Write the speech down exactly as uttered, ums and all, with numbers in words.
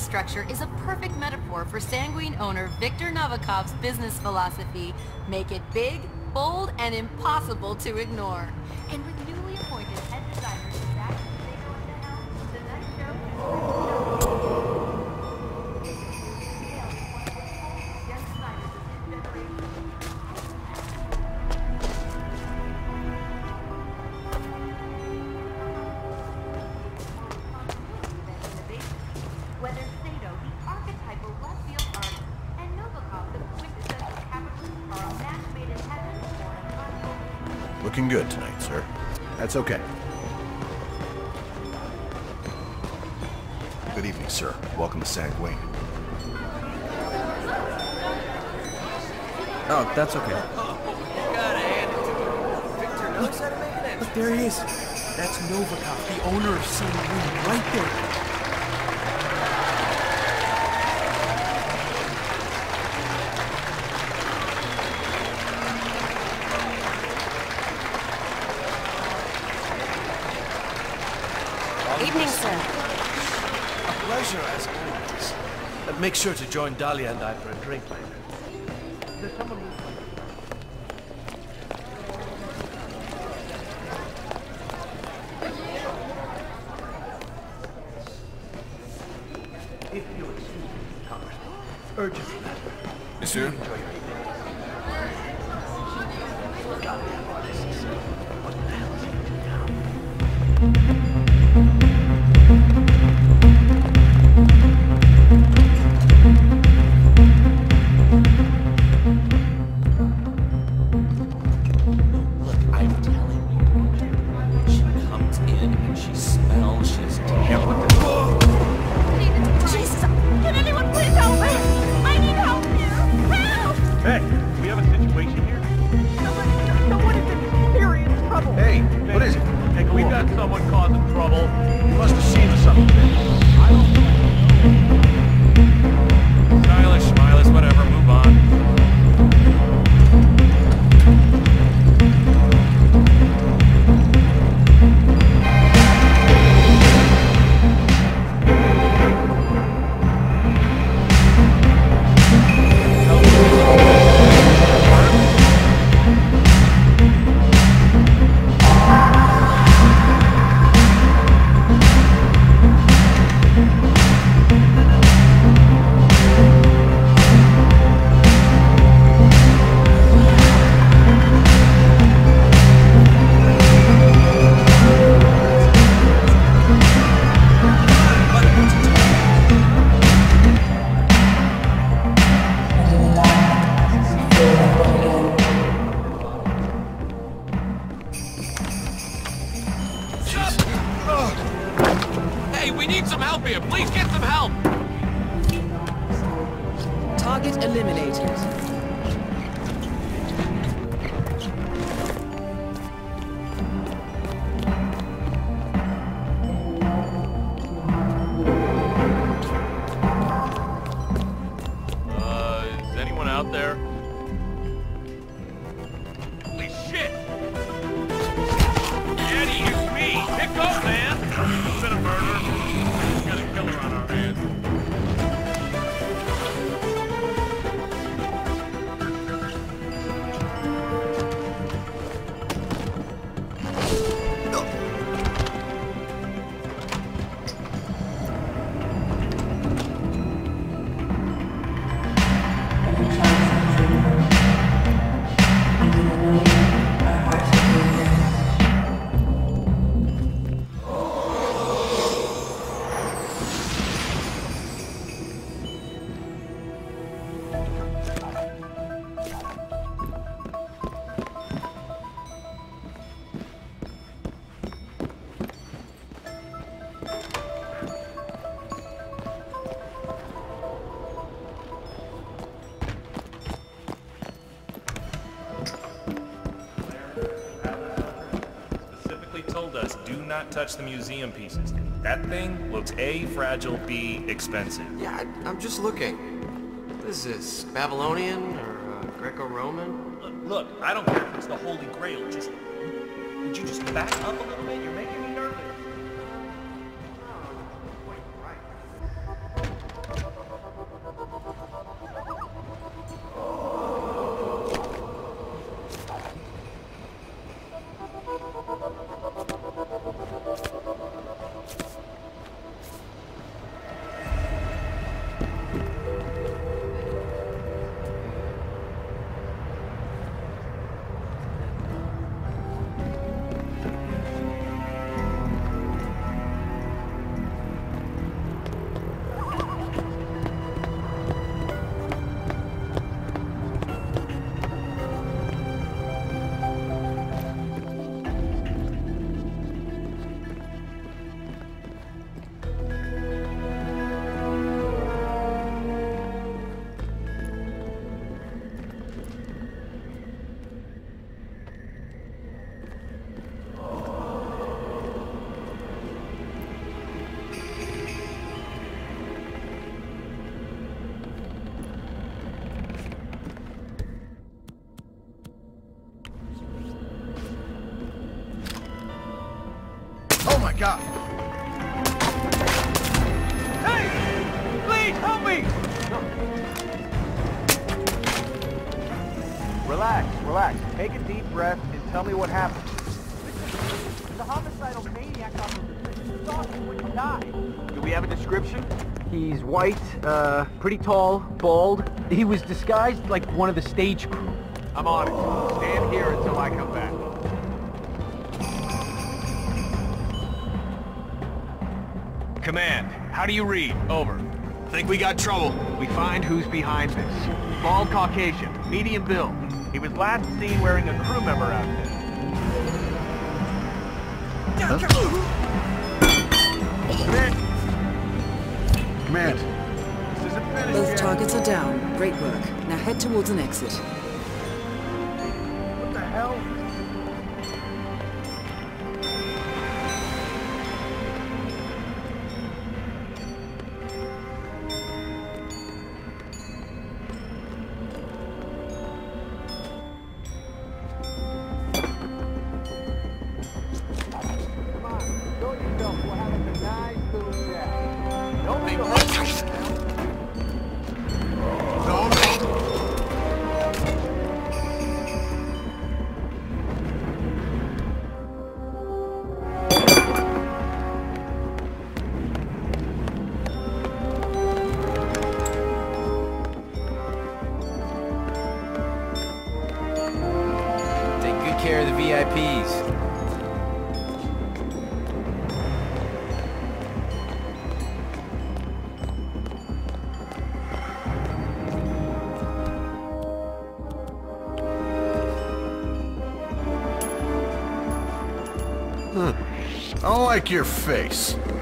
structure is a perfect metaphor for Sanguine owner Viktor Novikov's business philosophy. Make it big, bold, and impossible to ignore. And with newly appointed head designers Zach and Sago at the helm, the next show is young designers of his generation. Whether Sato, the archetypal left field artist, and Novikov, the quintessential capitalist star, match made in heaven for an unfolding. Looking good tonight, sir. That's okay. Good evening, sir. Welcome to Sanguine. Oh, that's okay. Oh, you gotta hand it to him. Victor knows how to make an entrance. Look, there he is. That's Novikov, the owner of Sanguine, right there. Evening, sir. A pleasure, as always. Uh, make sure to join Dahlia and I for a drink later. There's someone who's... If you'll excuse me, Thomas. Urgent matter. Monsieur? Enjoy your evening. Dahlia artists. What the hell is he doing now? Look, I'm telling you, she comes in and she smells, she's terrible. Jesus! Can anyone please help me? I need help here! Help! Hey, we have a situation here? Someone, someone is in serious trouble. Hey, what is it? Hey, we've got someone causing trouble. You must have seen something. I don't know. Stylish, smileless, whatever, move on. Hey, we need some help here. Please get some help. Target eliminated. Uh, is anyone out there? Holy shit! Eddie, it's me! Pick up, man! It's been a murder. We got a killer on our hands. Told us do not touch the museum pieces. That thing looks A, fragile, B, expensive. Yeah, I, I'm just looking. What is this, Babylonian or uh, Greco-Roman? Look, look, I don't care if it's the Holy Grail. Just, would you just back up a little bit? You're making me nervous. back up. Hey! Please, help me! Relax, relax. Take a deep breath and tell me what happened. The homicidal maniac on the saw him when he died. Do we have a description? He's white, uh, pretty tall, bald. He was disguised like one of the stage crew. I'm on it. Stand here until I come back. Command, how do you read? Over. Think we got trouble. We find who's behind this. Bald Caucasian, medium build. He was last seen wearing a crew member outfit. Command! Command. This isn't finished Both yet. targets are down. Great work. Now head towards an exit. What the hell? Come on, show yourself. We're having a nice little chat. Don't make a Take good care of the V I Ps. I don't like your face.